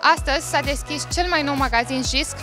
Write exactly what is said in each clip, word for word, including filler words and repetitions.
Astăzi s-a deschis cel mai nou magazin Jisc.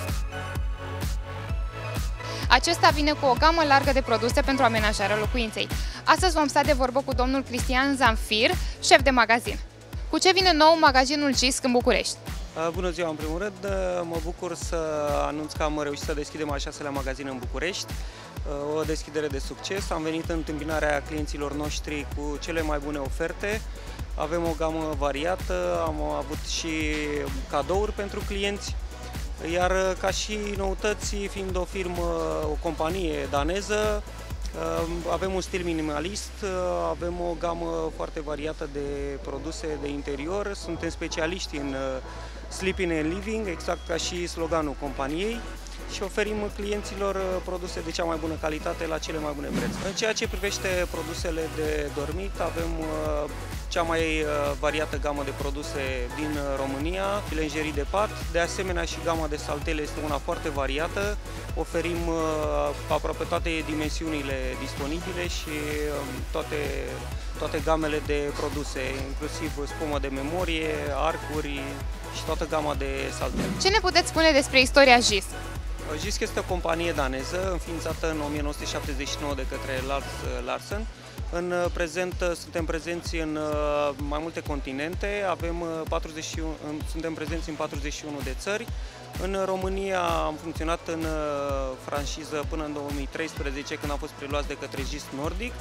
Acesta vine cu o gamă largă de produse pentru amenajarea locuinței. Astăzi vom sta de vorbă cu domnul Cristian Zamfir, șef de magazin. Cu ce vine nou magazinul Jisc în București? Bună ziua, în primul rând, mă bucur să anunț că am reușit să deschidem al șaselea magazin în București. O deschidere de succes, am venit în întâmpinarea clienților noștri cu cele mai bune oferte. Avem o gamă variată, am avut și cadouri pentru clienți, iar ca și noutăți, fiind o firmă, o companie daneză, avem un stil minimalist, avem o gamă foarte variată de produse de interior, suntem specialiști în sleeping and living, exact ca și sloganul companiei, și oferim clienților produse de cea mai bună calitate la cele mai bune prețuri. În ceea ce privește produsele de dormit, avem cea mai variată gamă de produse din România, lenjerii de pat, de asemenea și gama de saltele este una foarte variată, oferim aproape toate dimensiunile disponibile și toate, toate gamele de produse, inclusiv spumă de memorie, arcuri și toată gama de saltele. Ce ne puteți spune despre istoria Jisc? Jisc este o companie daneză, înființată în o mie nouă sute șaptezeci și nouă de către Lars Larsen. În prezent suntem prezenți în mai multe continente, avem patruzeci și unu, suntem prezenți în patruzeci și unu de țări. În România am funcționat în franciză până în două mii treisprezece, când am fost preluați de către Jisc Nordic.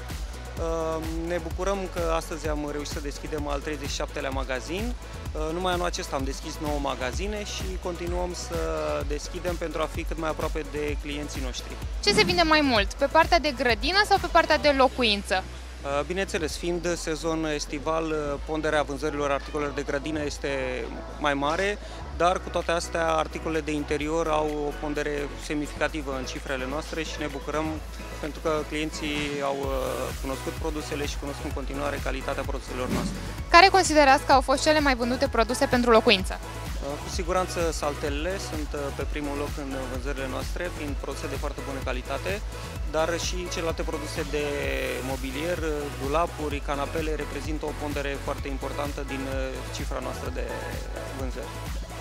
Ne bucurăm că astăzi am reușit să deschidem al treizeci și șaptelea magazin. Numai anul acesta am deschis nouă magazine și continuăm să deschidem pentru a fi cât mai aproape de clienții noștri. Ce se vinde mai mult, pe partea de grădină sau pe partea de locuință? Bineînțeles, fiind sezon estival, ponderea vânzărilor articolelor de grădină este mai mare, dar cu toate astea, articolele de interior au o pondere semnificativă în cifrele noastre și ne bucurăm pentru că clienții au cunoscut produsele și cunosc în continuare calitatea produselor noastre. Care considerați că au fost cele mai vândute produse pentru locuință? Cu siguranță saltelele sunt pe primul loc în vânzările noastre, fiind produse de foarte bună calitate, dar și celelalte produse de mobilier, dulapuri, canapele reprezintă o pondere foarte importantă din cifra noastră de vânzări.